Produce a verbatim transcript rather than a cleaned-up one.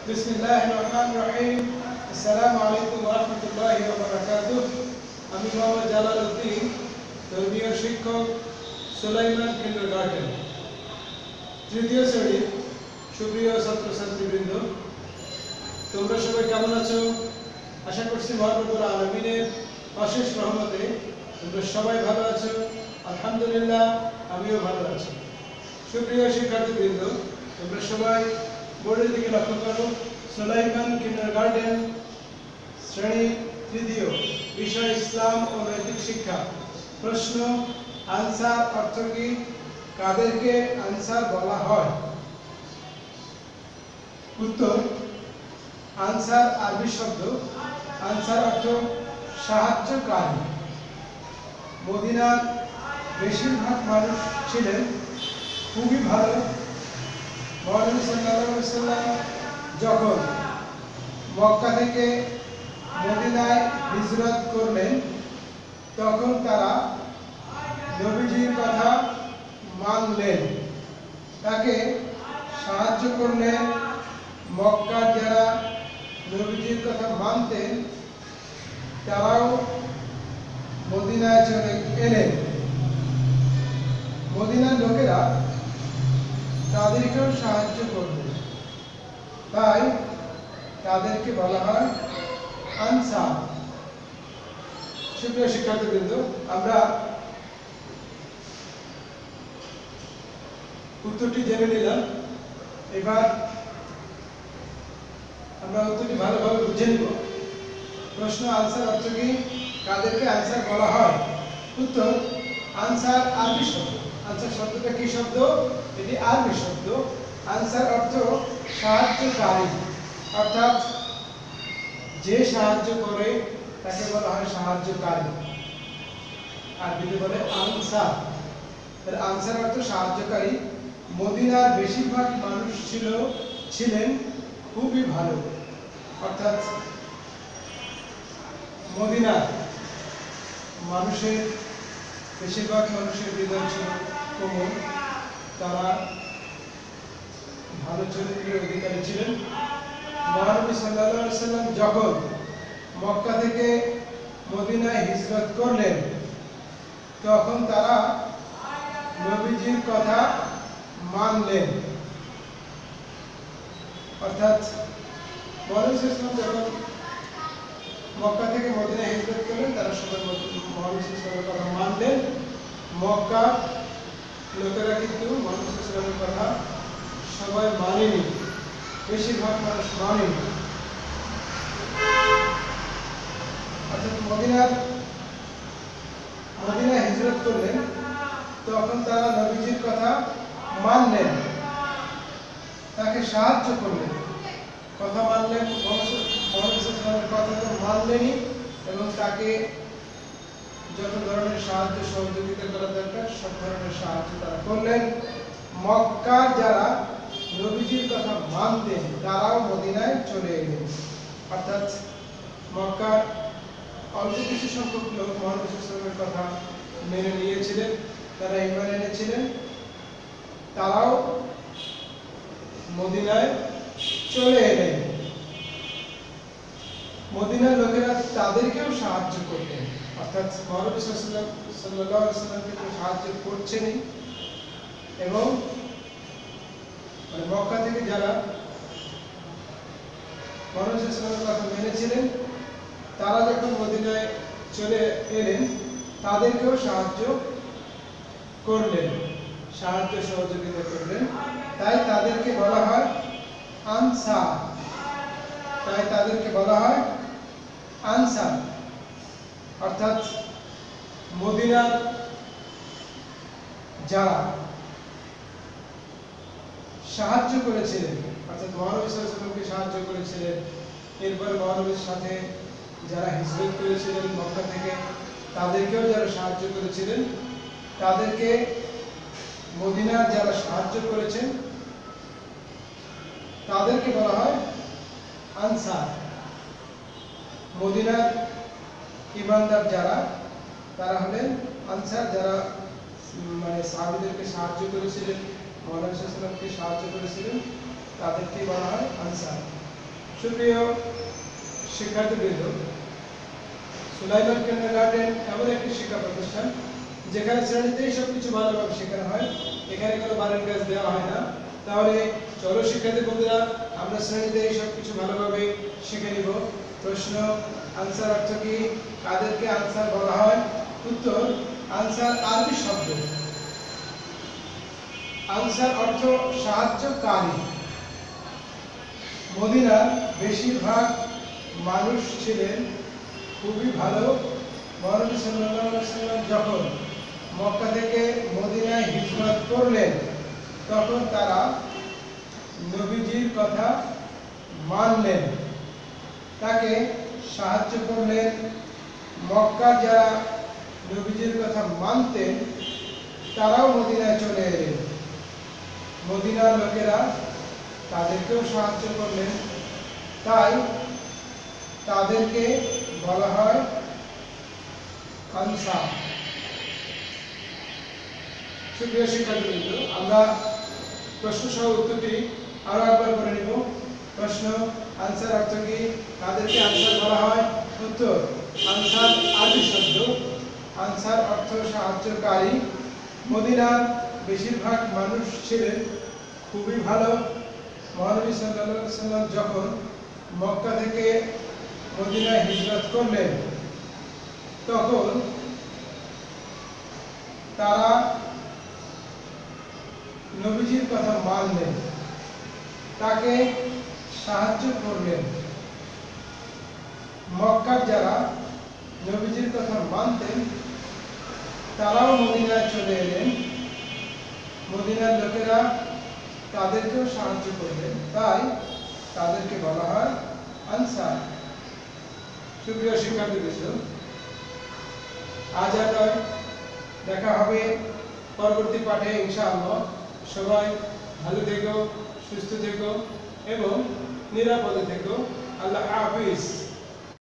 बिस्मिल्लाहिर्रहमानिर्रहीम। अस्सलामु आलैकुम ওয়া রাহমাতুল্লাহি ওয়া বারাকাতুহু। আমি মোহাম্মদ জালাল উদ্দিন, ধর্মীয় শিক্ষক, সুলাইমান কিন্ডারগার্টেন, তৃতীয় শ্রেণীর সুপ্রিয় ছাত্রছাত্রীবৃন্দ, তোমরা সবাই কেমন আছো? আশা করছি মহান রব্বুল আলামিনের অশেষ রহমতে তোমরা সবাই ভালো আছো। আলহামদুলিল্লাহ, আমিও ভালো আছি। সুপ্রিয় শিক্ষার্থীবৃন্দ, তোমরা সবাই বোর্ডের দিকে লক্ষ্য করো। সুলাইমান কিন্ডারগার্টেন, শ্রেণী তৃতীয়, বিষয় ইসলাম ও নৈতিক শিক্ষা। প্রশ্ন: আনসার অর্থ কি? কাদেরকে আনসার বলা হয়? উত্তর: আনসার আরবি শব্দ। আনসার অর্থ সাহায্যকারী। মদিনার বেশিরভাগ মানুষ ছিলেন খুবই ভালো। মহানবী সাল্লাল্লাহু আলাইহি ওয়াসাল্লাম যখন মক্কা থেকে মদিনায় হিজরত করলেন, তখন তারা নবীজির কথা মানলেন, তাকে সাহায্য করলেন। মক্কার যারা নবীজির কথা মানতেন, তারাও মদিনায় চলে এলেন। মদিনার লোকেরা তাদেরকেও সাহায্য করবে, তাই তাদেরকে বলা হয় আনসার। সুপ্রিয় শিক্ষার্থীবৃন্দ, আমরা উত্তরটি জেনে নিলাম। এবার আমরা উত্তরটি ভালোভাবে বুঝে নিব। প্রশ্ন: আনসার অর্থ কি? কাদেরকে আনসার বলা হয়? উত্তর: আনসার আরবি শব্দ। আনসার শব্দটা কি শব্দ? এটি আরবি শব্দ। আনসার অর্থ সাহায্যকারী, অর্থাৎ যে সাহায্য করে তাকে বলা হয় সাহায্যকারী। আরবিতে বলে আনসার। এর আনসার অর্থ সাহায্যকারী। মদিনার বেশিরভাগ মানুষ ছিল ছিলেন খুবই ভালো, অর্থাৎ মদিনার মানুষের বেশিরভাগ মানুষের হৃদয় ছিল কোমল, তারা ভালো চরিত্রের অধিকারী ছিলেন। মহানবী সাল্লাল্লাহু আলাইহি ওয়াসাল্লাম যখন মক্কা থেকে মদিনায় হিজরত করলেন, তখন তারা নবীজির কথা মানলেন। অর্থাৎ মহানবী সাল্লাল্লাহু আলাইহি ওয়াসাল্লাম যখন মক্কা থেকে মদিনায় হিজরত করলেন, তারা সবাই মহানবী সাল্লাল্লাহু আলাইহি ওয়াসাল্লামের কথা মানলেন। মক্কা লোকেরা কিন্তু মহানবী সাল্লাল্লাহু আলাইহি ওয়াসাল্লামের কথা সবাই মানেনি, বেশিরভাগ মানুষ মানেনি। অর্থাৎ মদিনার মদিনায় হিজরত করলেন, তখন তারা নবীজির কথা মানলেন, তাকে সাহায্য করলেন। কথা মানলেন, মহানবীর কথা তো মানলেনই, এবং তাকে যত ধরনের সাহায্য সহযোগিতা করা দরকার সব ধরনের সাহায্য তারা করলেন। মক্কার যারা নবীজির কথা মানতেন, তারাও মদিনায় চলে এলেন। অর্থাৎ মক্কার অল্প কিছু সংখ্যক লোক মহানবী সাল্লাল্লাহু আলাইহি ওয়াসাল্লামের কথা মেনে নিয়েছিলেন, তারা ঈমান এনেছিলেন, তারাও মদিনায় চলে এলেন। মদিনার লোকেরা তাদেরকেও সাহায্য করতেন, অর্থাৎ মহানবী সাল্লাল্লাহু আলাইহি ওয়াসাল্লামকে তো সাহায্য করছেনই, এবং মক্কা থেকে যারা মহানবী সাল্লাল্লাহু আলাইহি ওয়াসাল্লামের কথা মেনেছিলেন, তারা যখন মদিনায় চলে এলেন, তাদেরকেও সাহায্য করলেন, সাহায্য সহযোগিতা করলেন। তাই তাদেরকে বলা হয় আনসার। তাই তাদেরকে বলা হয় আনসার। অর্থাৎ মদিনার যারা সাহায্য করেছিলেন, অর্থাৎ মহানবী সাল্লাল্লাহু আলাইহি ওয়াসাল্লামকে সাহায্য করেছিলেন, এরপর মহানবীর সাথে যারা হিজরত করেছিলেন মক্কা থেকে, তাদেরকেও যারা সাহায্য করেছিলেন, তাদেরকে মদিনার যারা সাহায্য করেছেন তাদেরকে বলা হয় আনসার। মদিনার ঈমানদার যারা, তারা হলেন আনসার, যারা মানে সাহাবীদেরকে সাহায্য করেছিলেন, মহানবী সাল্লাল্লাহু আলাইহি ওয়াসাল্লামকে সাহায্য করেছিলেন, তাদেরকে বলা হয় আনসার। সুপ্রিয় শিক্ষার্থীবৃন্দ, সুলাইমান কিন্ডারগার্টেন এমন একটি শিক্ষা প্রতিষ্ঠান যেখানে শ্রেণীতেই সবকিছু ভালোভাবে শেখানো হয়। এখানে কোনো বাড়ির কাজ দেওয়া হয় না। তাহলে চলো শিক্ষার্থী বন্ধুরা, আমরা শ্রেণীতেই সবকিছু ভালোভাবে শিখে নিব। প্রশ্ন, আনসার অর্থ কি, কাদেরকে আনসার বলা হয়? উত্তর, আনসার আরবি শব্দ। আনসার অর্থ সাহায্যকারী। মদিনার বেশিরভাগ মানুষ ছিলেন খুবই ভালো। মহানবী সাল্লাল্লাহু আলাইহি ওয়াসাল্লাম যখন মক্কা থেকে মদিনায় হিজরত করলেন তখন তারা নবীজির কথা মানলেন, তাকে সাহায্য করলেন। মক্কার যারা নবীজির কথা মানতেন তারাও মদিনায় চলে এলেন। মদিনার লোকেরা তাদেরকেও সাহায্য করলেন, তাই তাদেরকে বলা হয় আনসার। সুপ্রিয় শিক্ষার্থীবৃন্দ, আমরা প্রশ্ন সহ উত্তরটি আরো একবার করে নিব। প্রশ্ন, আনসার অর্থ কি, কাদেরকে আনসার বলা হয়? উত্তর, আনসার আরবি শব্দ। আনসার অর্থ সাহায্যকারী। মদিনার বেশিরভাগ মানুষ ছিলেন খুবই ভালো। মহানবী সাল্লাল্লাহু আলাইহি ওয়াসাল্লাম যখন মক্কা থেকে মদিনায় হিজরত করলেন তখন তারা নবীজির কথা মানলেন, তাকে সাহায্য করলেন। মক্কার যারা নবীজির কথা মানতেন তারাও মদিনায় চলে এলেন। মদিনার লোকেরা তাদেরকেও সাহায্য করলেন, তাই তাদেরকে বলা হয় আনসার। সুপ্রিয় শিক্ষার্থীবৃন্দ, আজ আর নয়, দেখা হবে পরবর্তী পাঠে ইনশাআল্লাহ। সবাই ভালো থেকো, সুস্থ থেকো এবং নিরাপদে থেকো। আল্লাহ হাফিজ।